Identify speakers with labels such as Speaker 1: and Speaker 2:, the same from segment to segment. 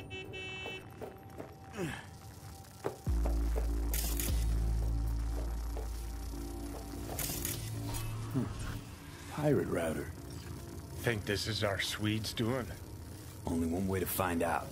Speaker 1: Pirate router.
Speaker 2: Think this is our Swedes doing?
Speaker 1: Only one way to find out.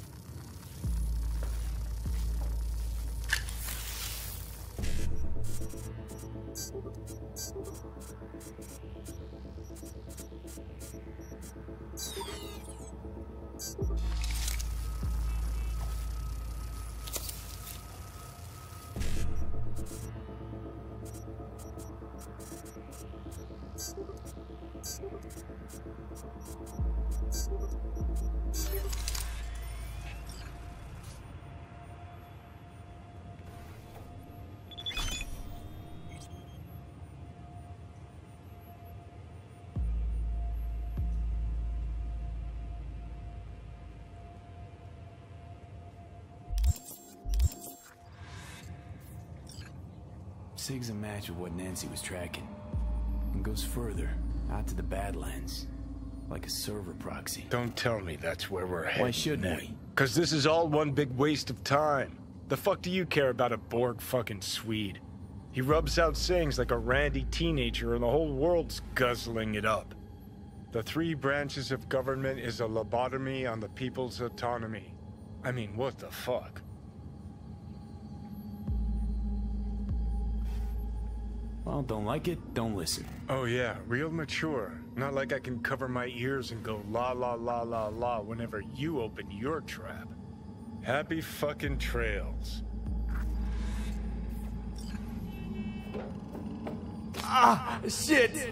Speaker 1: Sig's a match of what Nancy was tracking. And goes further, out to the Badlands. Like a server proxy.
Speaker 2: Don't tell me that's where we're headed.
Speaker 1: Why shouldn't we?
Speaker 2: Because this is all one big waste of time. The fuck do you care about a Borg fucking Swede? He rubs out sayings like a randy teenager and the whole world's guzzling it up. The three branches of government is a lobotomy on the people's autonomy. I mean, what the fuck?
Speaker 1: Well, don't like it, don't listen.
Speaker 2: Oh yeah, real mature. Not like I can cover my ears and go la la la la la whenever you open your trap. Happy fucking trails.
Speaker 1: Ah, shit!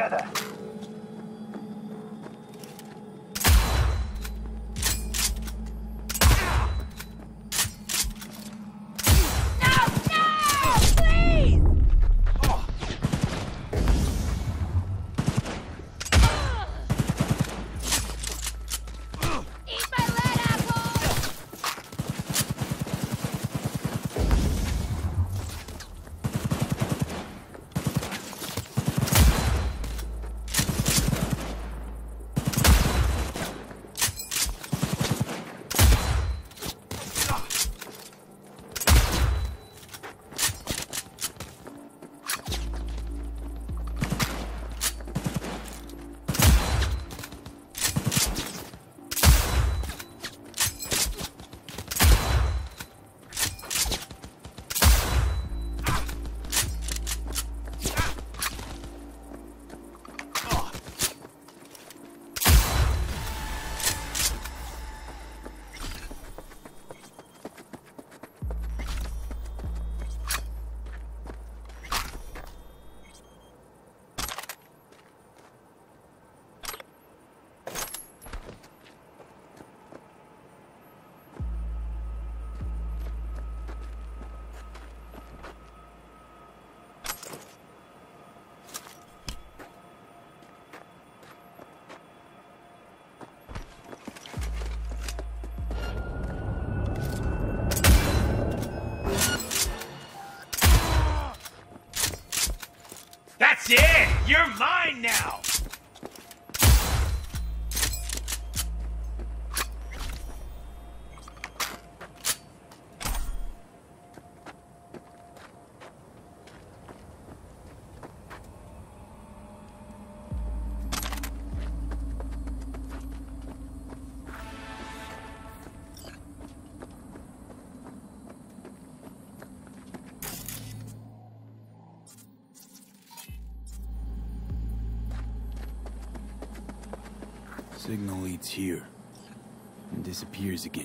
Speaker 3: together.
Speaker 4: That's it! You're mine now!
Speaker 1: Signal leads here and disappears again.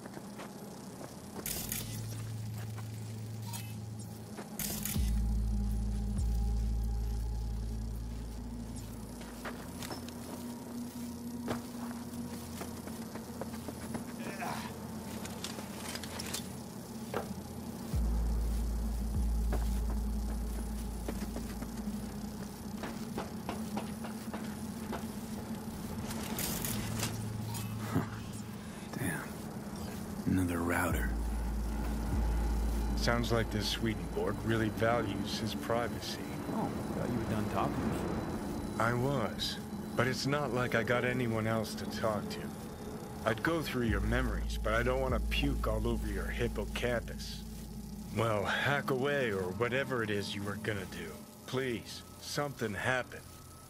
Speaker 1: Another router.
Speaker 2: Sounds like this Swedenborg really values his privacy.
Speaker 1: Oh, I thought you were done talking to me.
Speaker 2: I was, but it's not like I got anyone else to talk to. I'd go through your memories, but I don't want to puke all over your hippocampus. Well, hack away or whatever it is you were gonna do. Please, something happened.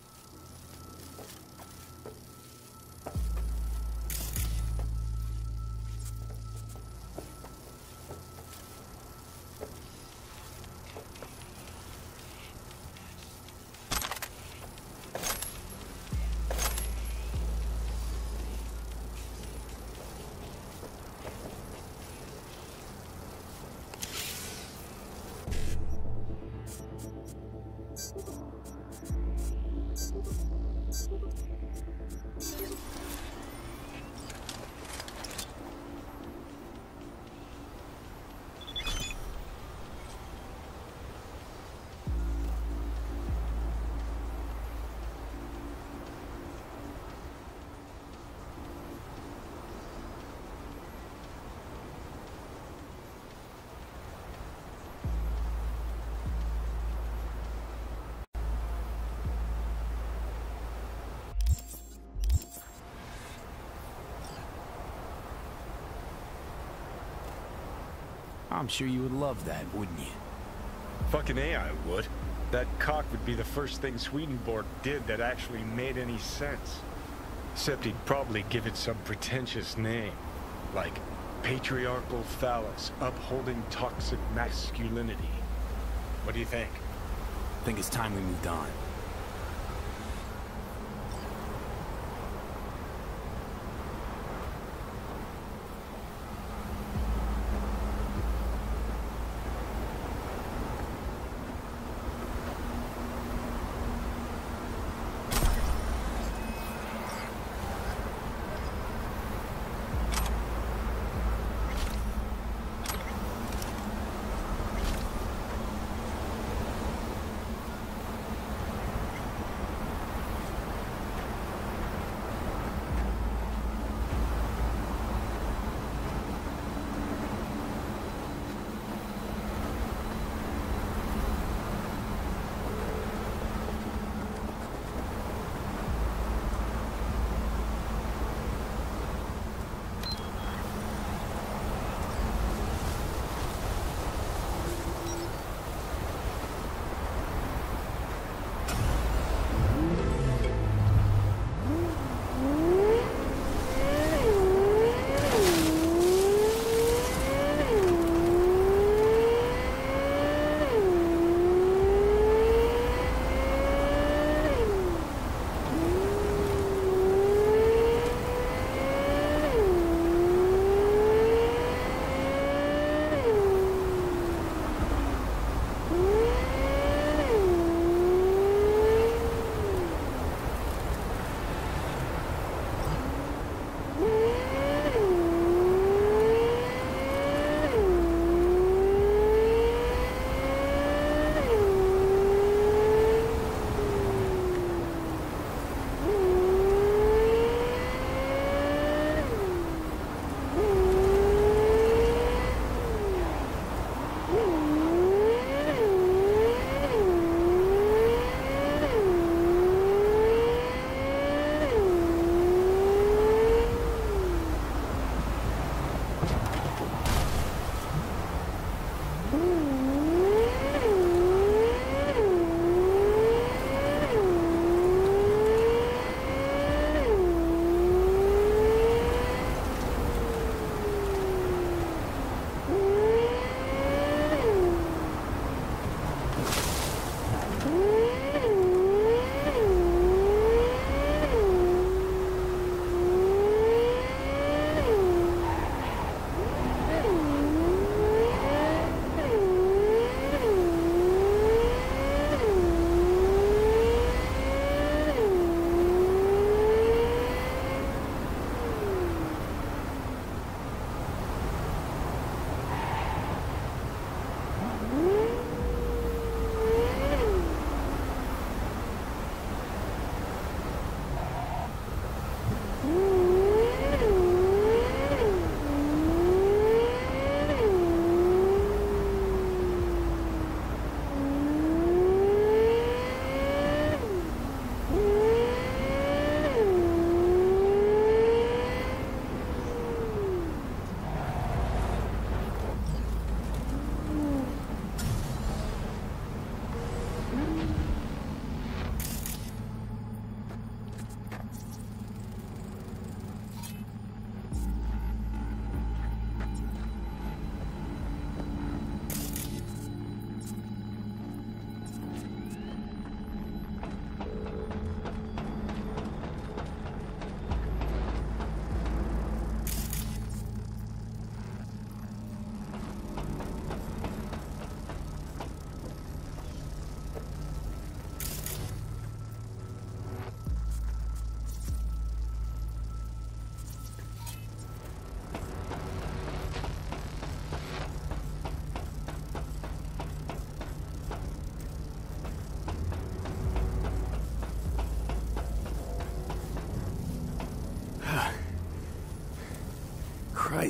Speaker 1: I'm sure you would love that, wouldn't you?
Speaker 2: Fucking A, I would. That cock would be the first thing Swedenborg did that actually made any sense. Except he'd probably give it some pretentious name. Like, patriarchal phallus, upholding toxic masculinity. What do you think?
Speaker 1: I think it's time we moved on.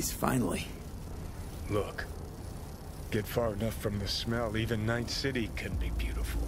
Speaker 1: Nice, finally.
Speaker 2: Look, get far enough from the smell, even Night City can be beautiful.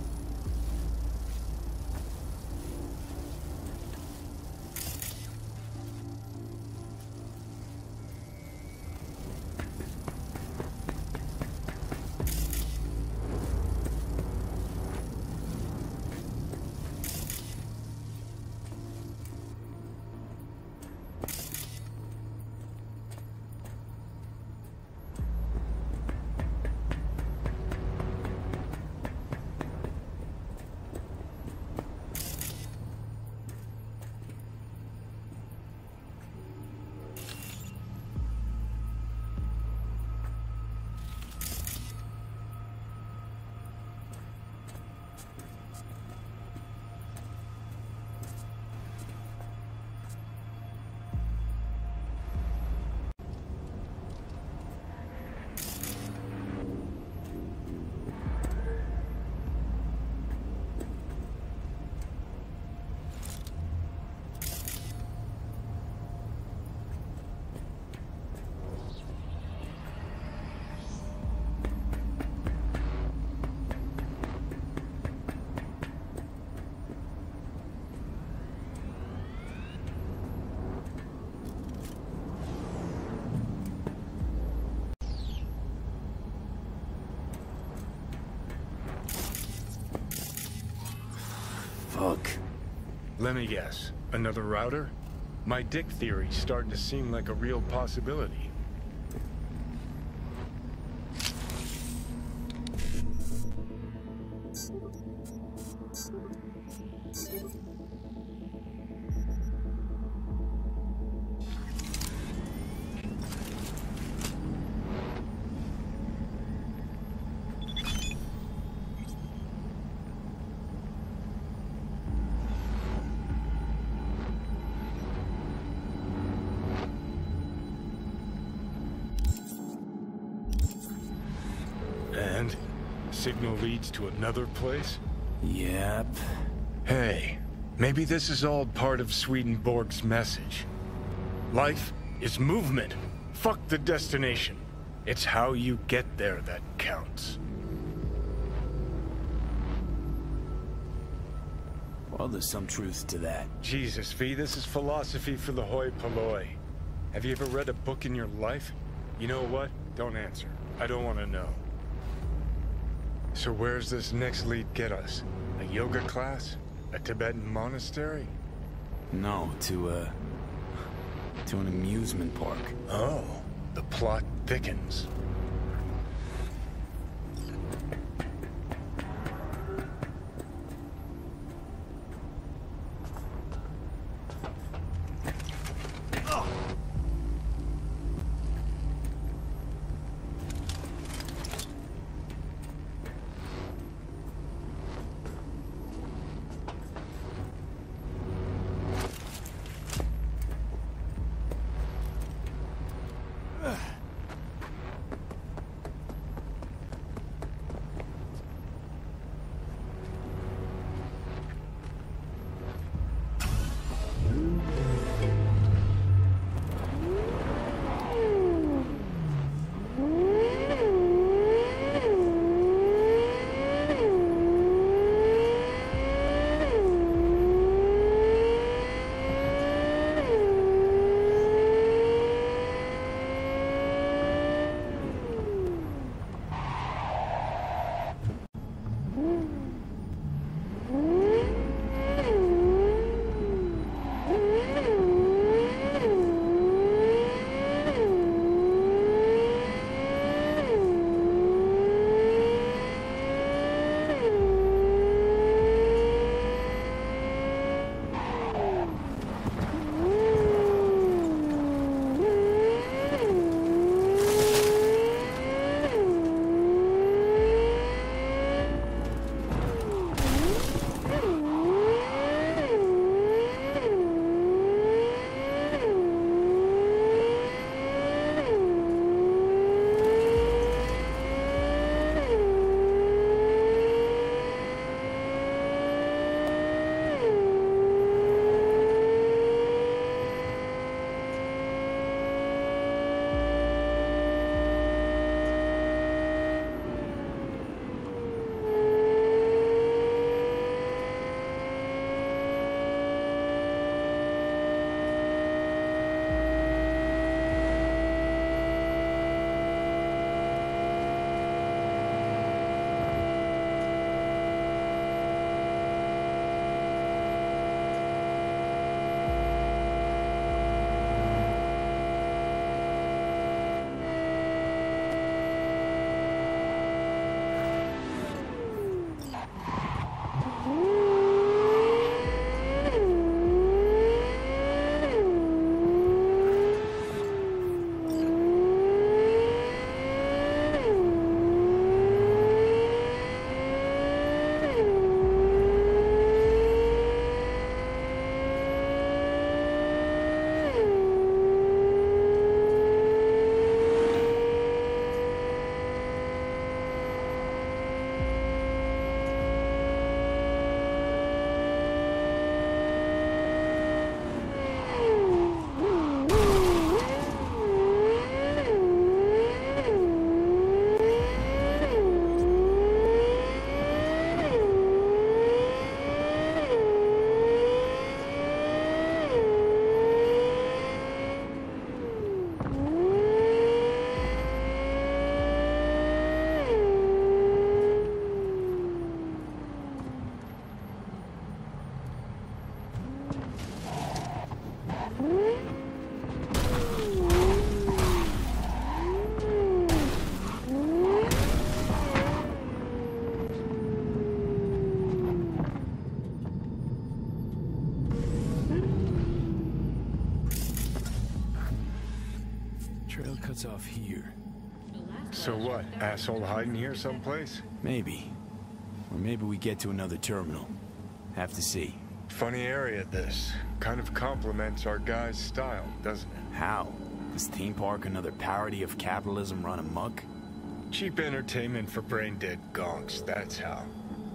Speaker 1: Fuck.
Speaker 2: Let me guess. Another router? My dick theory's starting to seem like a real possibility. And signal leads to another place?
Speaker 1: Yep.
Speaker 2: Hey, maybe this is all part of Swedenborg's message. Life is movement. Fuck the destination. It's how you get there that counts.
Speaker 1: Well, there's some truth to that.
Speaker 2: Jesus, V, this is philosophy for the hoi polloi. Have you ever read a book in your life? You know what? Don't answer. I don't want to know. So where's this next lead get us? A yoga class? A Tibetan monastery?
Speaker 1: No, to an amusement park.
Speaker 2: Oh, the plot thickens.
Speaker 1: Trail cuts off here.
Speaker 2: So what? Asshole hiding here someplace?
Speaker 1: Maybe. Or maybe we get to another terminal. Have to see.
Speaker 2: Funny area, this. Kind of complements our guy's style, doesn't it?
Speaker 1: How? Is Theme Park another parody of capitalism run amok?
Speaker 2: Cheap entertainment for brain-dead gonks, that's how.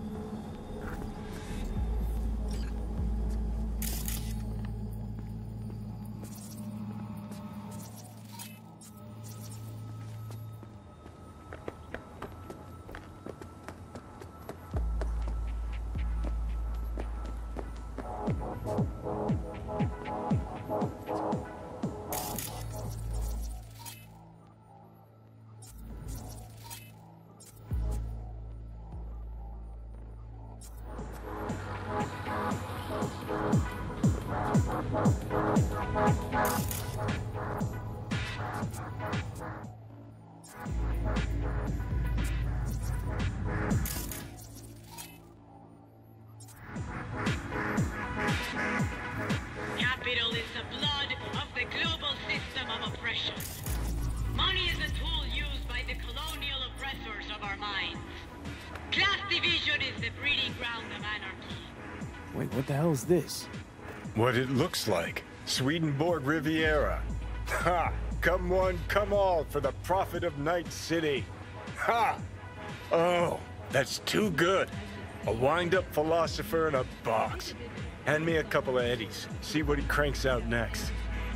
Speaker 3: Capital is the blood of the global system of oppression. Money is a tool used by the colonial oppressors of our minds. Class division is the breeding ground of anarchy.
Speaker 1: Wait, what the hell is this?
Speaker 2: What it looks like. Swedenborg Riviera. Ha! Come one, come all for the profit of Night City. Ha! Oh, that's too good. A wind-up philosopher in a box. Hand me a couple of eddies. See what he cranks out next.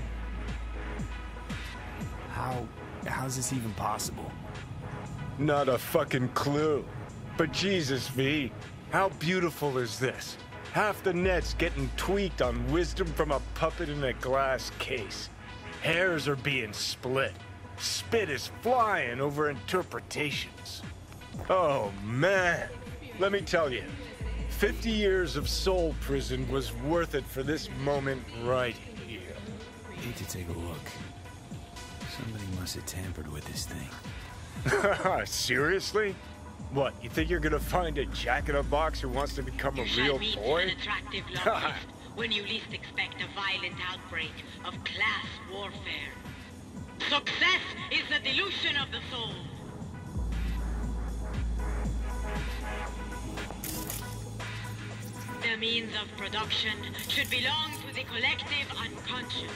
Speaker 1: How's this even possible?
Speaker 2: Not a fucking clue. But Jesus, V, how beautiful is this? Half the net's getting tweaked on wisdom from a puppet in a glass case. Hairs are being split. Spit is flying over interpretations. Oh, man. Let me tell you, 50 years of soul prison was worth it for this moment right here.
Speaker 1: Need to take a look. Somebody must have tampered with this thing.
Speaker 2: Seriously? What, you think you're gonna find a jack-in-a-box who wants to become a real
Speaker 3: Meet
Speaker 2: boy?
Speaker 3: an attractive love lift when you least expect a violent outbreak of class warfare. Success is the delusion of the soul. The means of production should belong to the collective unconscious.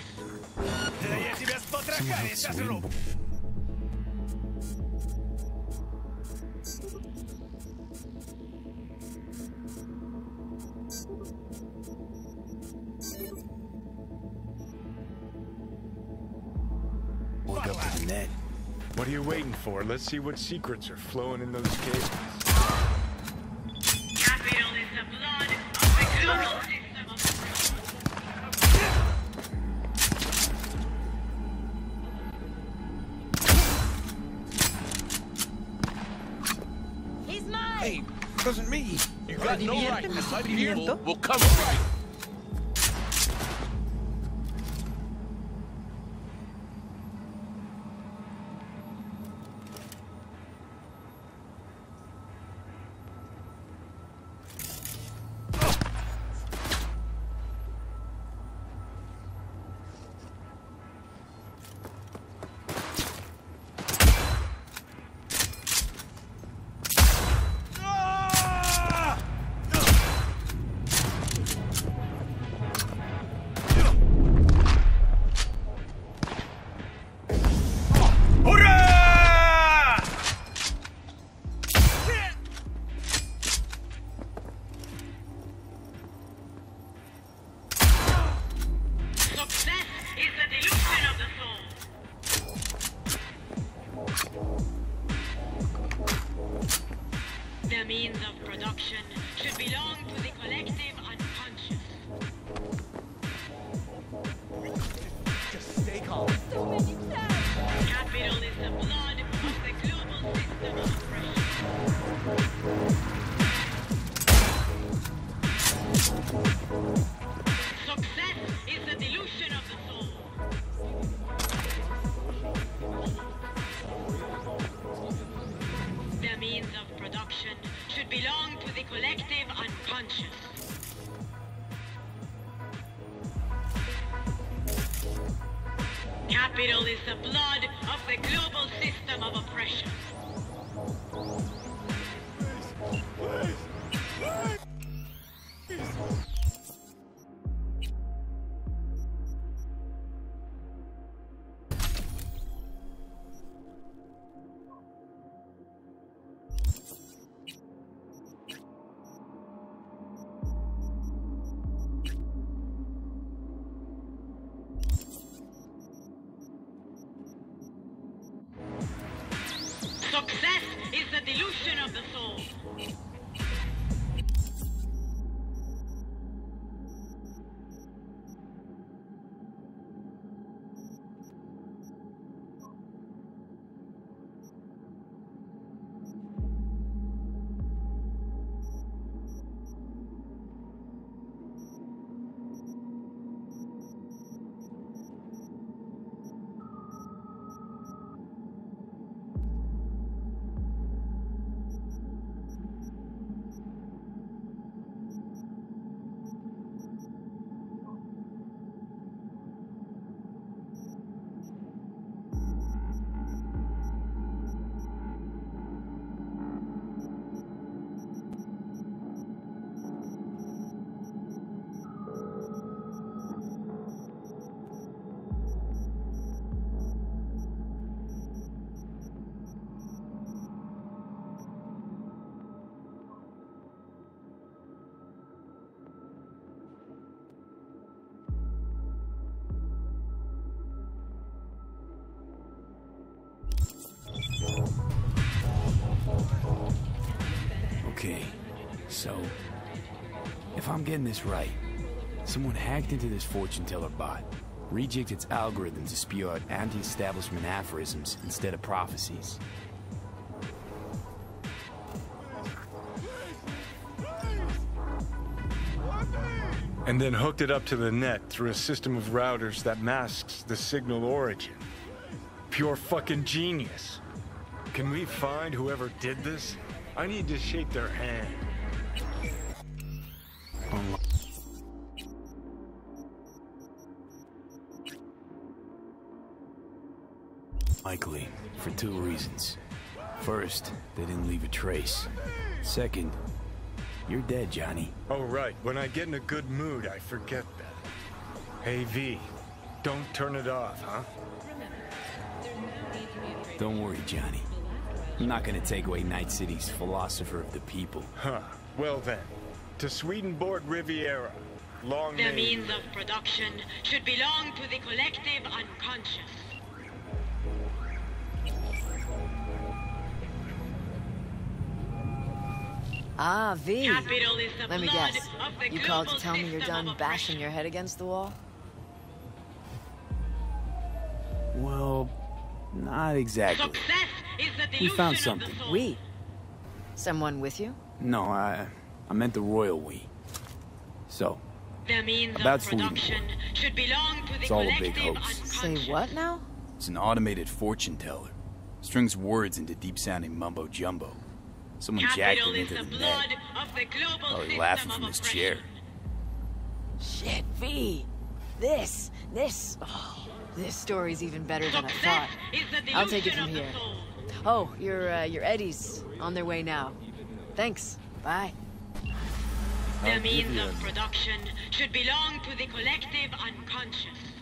Speaker 1: Walk up to the net.
Speaker 2: What are you waiting for? Let's see what secrets are flowing in those cables.
Speaker 3: Capital is the blood of the global system of
Speaker 5: He's mine!
Speaker 6: Hey, wasn't me. You got no
Speaker 5: Proveniente,
Speaker 6: right.
Speaker 5: ¿me
Speaker 6: My
Speaker 5: estoy
Speaker 6: people
Speaker 5: viviendo?
Speaker 6: will come right.
Speaker 3: success is the delusion of the soul. The means of production should belong to the collective unconscious.
Speaker 6: Just stay calm.
Speaker 3: Capital is the blood of the global system of oppression. Success is the delusion of the soul. The means of production should belong to the collective unconscious. Capital is the blood of the global system of oppression. Success is the delusion of the soul.
Speaker 1: Okay, so if I'm getting this right, someone hacked into this fortune teller bot, rejigged its algorithm to spew out anti-establishment aphorisms instead of prophecies.
Speaker 2: And then hooked it up to the net through a system of routers that masks the signal origin. Pure fucking genius. Can we find whoever did this? I need to shake their hand.
Speaker 1: Likely, for two reasons. First, they didn't leave a trace. Second, you're dead, Johnny.
Speaker 2: Oh, right. When I get in a good mood, I forget that. Hey, V, don't turn it off, huh?
Speaker 1: Don't worry, Johnny. I'm not gonna take away Night City's philosopher of the people.
Speaker 2: Huh. Well then, to Swedenborg Riviera. Long
Speaker 3: The
Speaker 2: may
Speaker 3: means of production should belong to the collective unconscious.
Speaker 5: Ah, V.
Speaker 3: Capital is the
Speaker 5: Let me
Speaker 3: blood
Speaker 5: guess.
Speaker 3: of the
Speaker 5: You called to
Speaker 3: global
Speaker 5: tell me you're
Speaker 3: system
Speaker 5: done
Speaker 3: of
Speaker 5: bashing
Speaker 3: oppression.
Speaker 5: your head against the wall?
Speaker 1: Well, not exactly.
Speaker 3: Success is the
Speaker 1: We
Speaker 3: delusion
Speaker 1: found
Speaker 3: of
Speaker 1: something.
Speaker 3: the soul.
Speaker 5: We? Someone with you?
Speaker 1: No, I meant the royal we. So,
Speaker 3: The means
Speaker 1: About
Speaker 3: of production should belong to the
Speaker 1: It's all a big
Speaker 3: collective
Speaker 1: hoax.
Speaker 3: unconscious.
Speaker 5: Say what now?
Speaker 1: it's an automated fortune teller. Strings words into deep-sounding mumbo-jumbo. Someone jacked
Speaker 3: Capital
Speaker 1: it
Speaker 3: is
Speaker 1: into
Speaker 3: the
Speaker 1: the
Speaker 3: blood
Speaker 1: net.
Speaker 3: of the global
Speaker 1: Probably
Speaker 3: system
Speaker 1: laughing
Speaker 3: of
Speaker 1: from his
Speaker 3: oppression.
Speaker 1: chair.
Speaker 5: Shit, V. This. Oh, this story's even better than I
Speaker 3: Success
Speaker 5: thought.
Speaker 3: is the delusion
Speaker 5: I'll take it from
Speaker 3: of the
Speaker 5: here.
Speaker 3: soul.
Speaker 5: Oh, your Eddies on their way now. Thanks. Bye.
Speaker 3: The means of production should belong to the collective unconscious.